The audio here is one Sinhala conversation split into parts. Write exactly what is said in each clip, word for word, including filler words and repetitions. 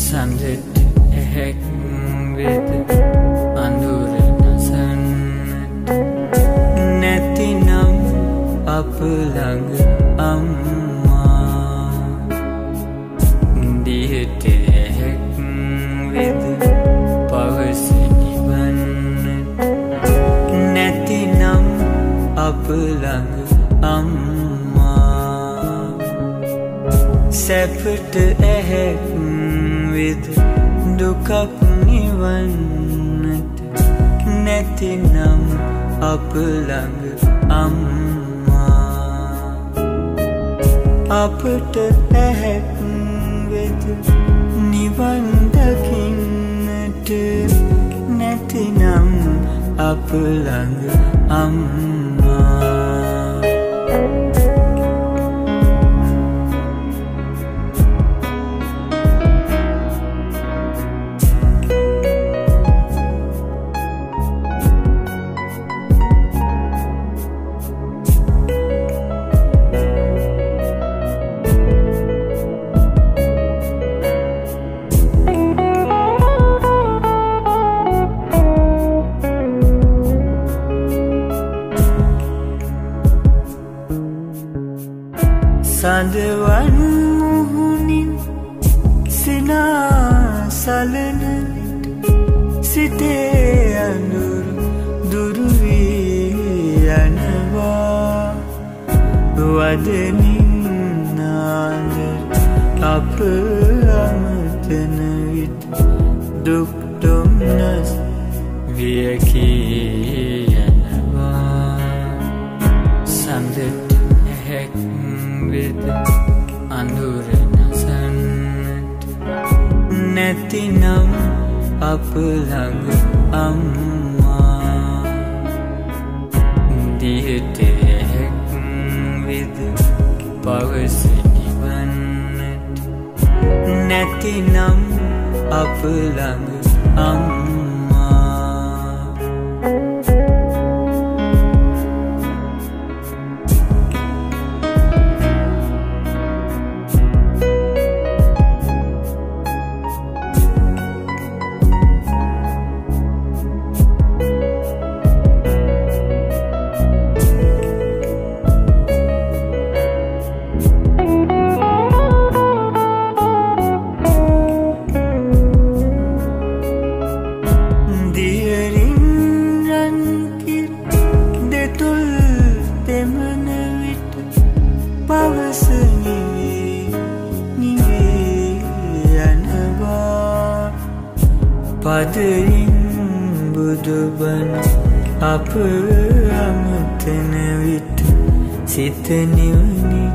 සඳට ඇහැක් වෙද අඳුර නසන්නට නැතිනම් අප ළඟ අම්මා දිහට ඇහැක් වෙද පවස නිවන්නට නැතිනම් අප ළඟ අම්මා සැපට ඇහැක් වෙද දුකක් නිවන්නට නැතිනම් අප ළඟ අම්මා අපට ඇහැක් වෙද නිවන් දකින්නට නැතිනම් අප ළඟ අම්මා සඳවන් මුහුණින් සිනාසලන විට සිතේ අඳුරු දුරු වී යනවා වදනින් නාඳර අප අමතන විට දුක් දුම්නස් වියකී යනවා සඳට ඇහැක් වෙද අඳුර නසන්නට නැතිනම් අප ළඟ අම්මා දිහට ඇහැක් වෙද පවස නිවන්නට නැතිනම් අප ළඟ අම්මා පවස නිවේ නිවේ යනවා පදයින් බුදුබණ අප අමතන විට සිත නිවනින්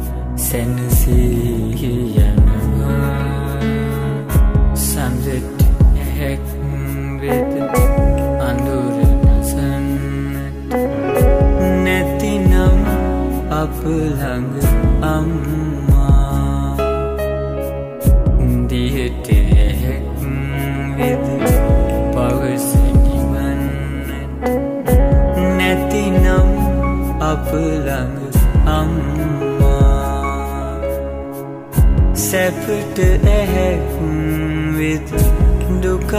සැනසී යනවා සඳට ඇහැක් වෙද අඳුර නසන්නට නැතිනම් අප ළඟ අම්මා දිහට ඇහැක් වෙද පවස නිවන්නට නැතිනම් අප ළඟ අම්මා සැපට ඇහැක් වෙද දුකක්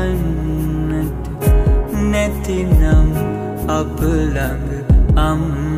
නිවන්නට නැතිනම් අප ළඟ අම්මා